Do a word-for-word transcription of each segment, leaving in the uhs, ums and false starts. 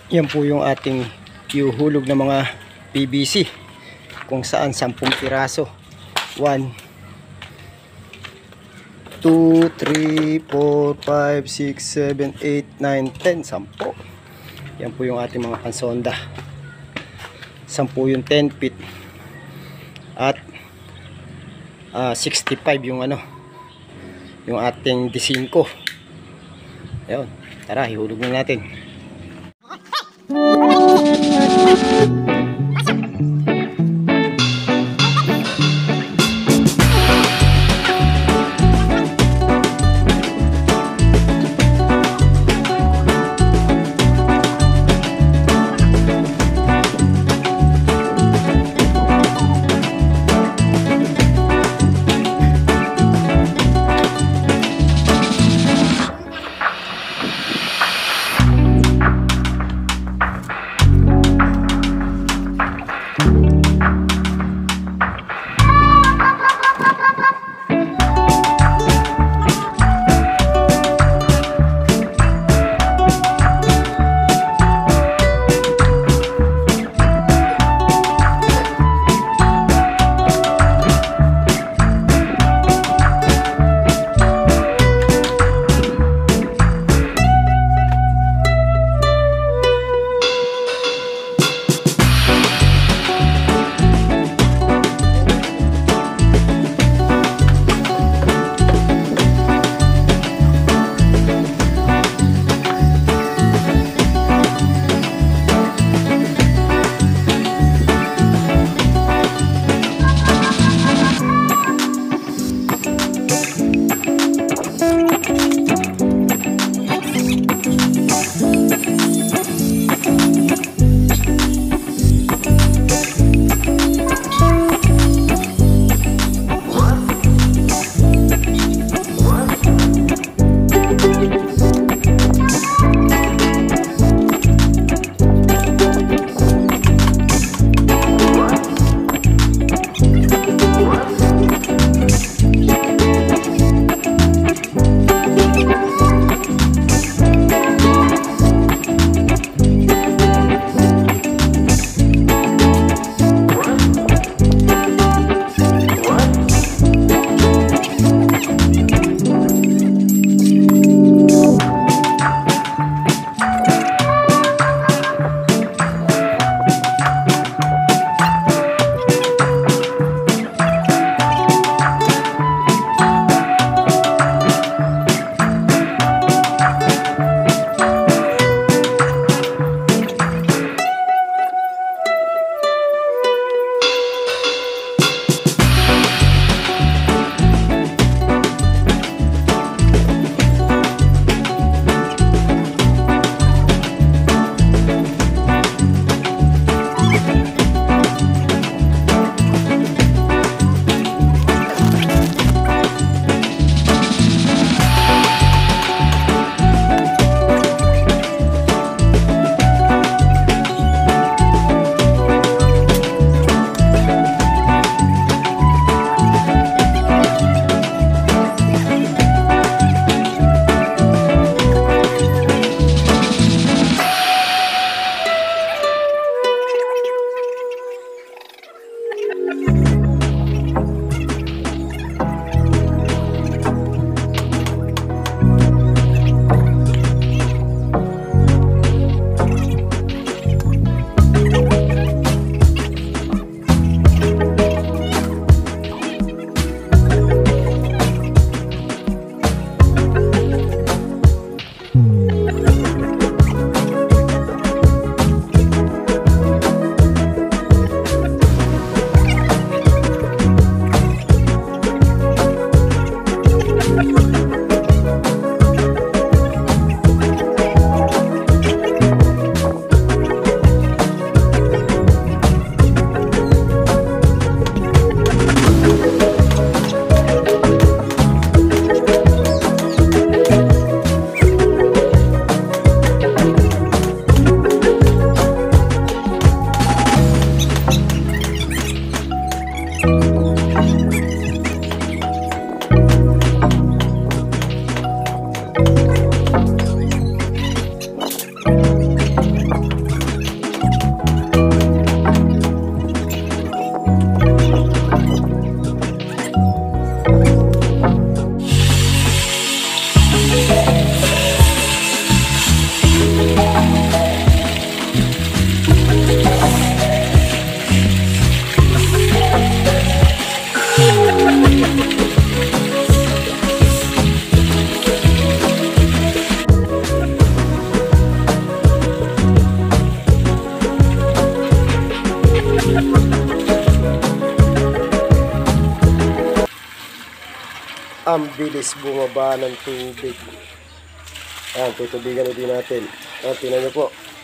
Yan po yung ating iuhulog ng mga P V C, kung saan sampung piraso. one, two, three, four, five, six, seven, eight, nine, ten. Sampo. Yan po yung ating mga pansonda. Sampu yung ten feet. At uh, sixty-five yung ano, yung ating disinko. Ayun, tara, ihulog na natin. Ang bilis bumaba ng tubig. Ayan, tutubigan na din natin. Ayan, tingnan nyo po.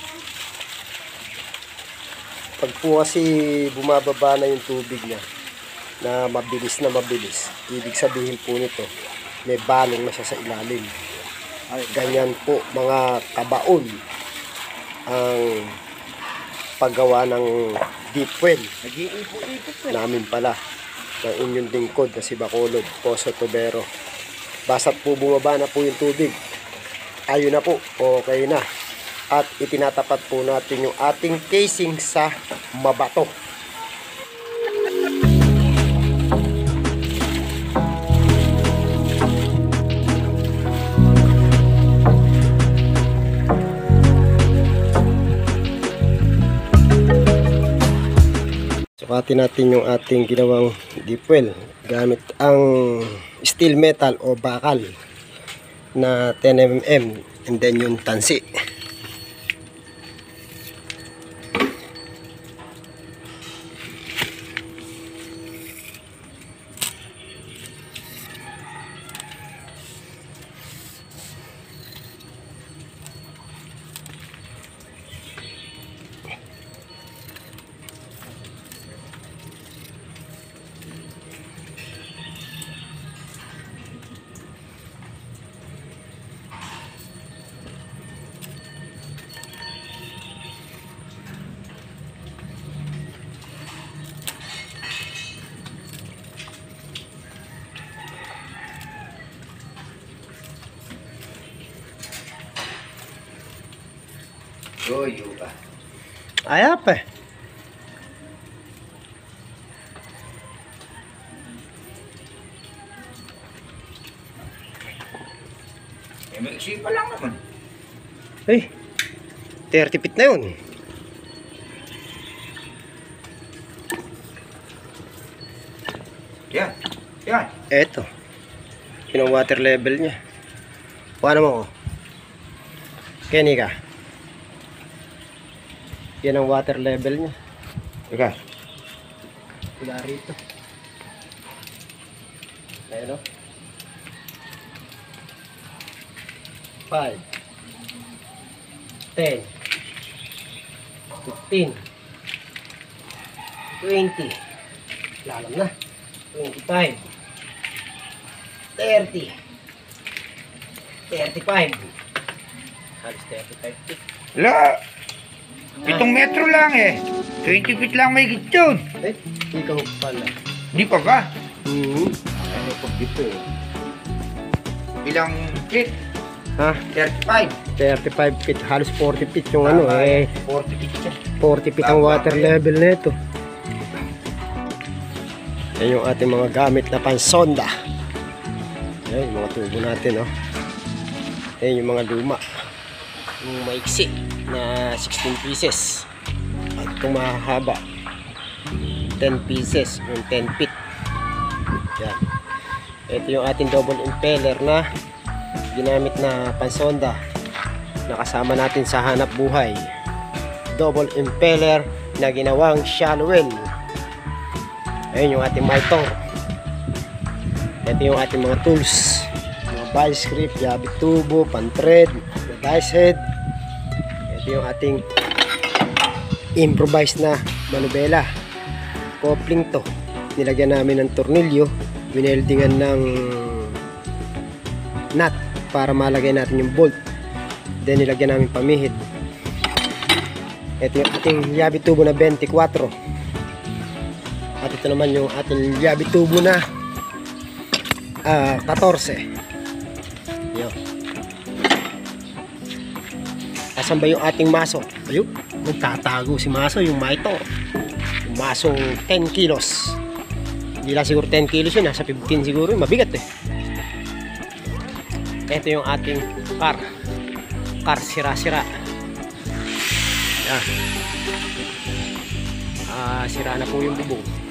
Pag po kasi bumababa na yung tubig niya, na mabilis na mabilis, ibig sabihin po nito, may balong na siya sa ilalim. Ay, ganyan po mga kabaon ang paggawa ng deep well. Nag-iipot-ipot Namin pala ng inyong lingkod na si Bacolod Poso Tubero. Basta't po bumaba na po yung tubig, ayun na po, okay na. At itinatapat po natin yung ating casing sa mabato. Sukatin natin yung ating ginawang deep well gamit ang steel metal o bakal na ten millimeters and then yung tansi. Goyo ba? Ay, apa eh. Eh, may isipa lang naman. Ay, thirty feet na yun. Yan. Yan. Eto. Yun ang water level niya. Paano mo ko? Kenny ka. Yan ang water level niya. Teka. Wala rito. Ayun o. five. ten. fifteen. twenty. Lalam na. twenty-five. thirty. thirty-five. Halos thirty-five feet. Wala. Pitong metro lang eh. twenty feet lang may gityon. Eh, ikaw pala. Di pa ba? Hmm. Ano pag dito eh? Ilang feet? Ha? thirty-five. thirty-five feet. Halos forty feet yung ano eh. forty feet siya. forty feet ang water level nito. Yan yung ating mga gamit na pansonda. Yan yung mga tubo natin, no? Yan yung mga luma. Yung maiksi na sixteen pieces. At itong mahaba, ten pieces, yung ten feet. Yan. Ito yung ating double impeller na ginamit na pansonda na kasama natin sa hanap buhay. Double impeller na ginawang shallow well. Ayun yung ating mitor. Ito yung ating mga tools, mga vice grip, yabit tubo, pan-thread, dice head. Ito yung ating improvised na manubela. Coupling to. Nilagyan namin ng tornilyo, wineldingan ng nut para malagay natin yung bolt. Then nilagyan namin pamihit. Ito yung ating yabit tubo na twenty-four. At ito naman yung ating yabit tubo na uh, fourteen. Yun. Asan ba yung ating maso? Ayun, nagtatago si maso, yung maito. Yung masong ten kilos. Hindi lang siguro ten kilos yun, nasa fifteen siguro yun, mabigat eh. Ito yung ating car. Car sira-sira. Yan. Ah, sira na po yung bubong.